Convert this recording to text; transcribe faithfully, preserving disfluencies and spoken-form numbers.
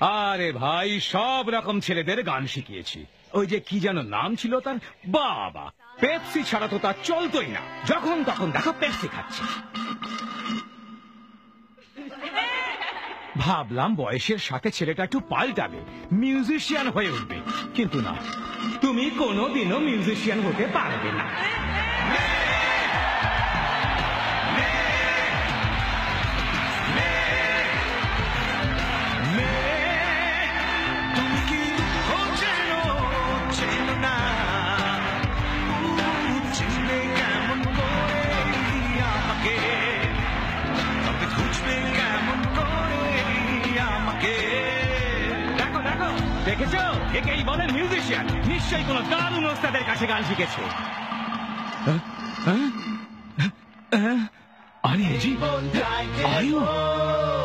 আরে ভাই, সব রকম ছেলেদের গান শিখিয়েছি। ওই যে কি যেন নাম ছিল তার, বাবা, পেপসি ছাড়া তো তার চলতোই না। যখন তখন দেখো পেপসি খাচ্ছে। ভাবলাম বয়সের সাথে ছেলেটা একটু পাল্টাবে, মিউজিশিয়ান হয়ে উঠবে, কিন্তু না, তুমি কোনোদিনও মিউজিশিয়ান হতে পারবে না। দেখেছো, একেই বলেন মিউজিশিয়ান। নিশ্চয়ই কোন দারুণ ওস্তাদের কাছে গান শিখেছে। আরে জি, আয়ুব।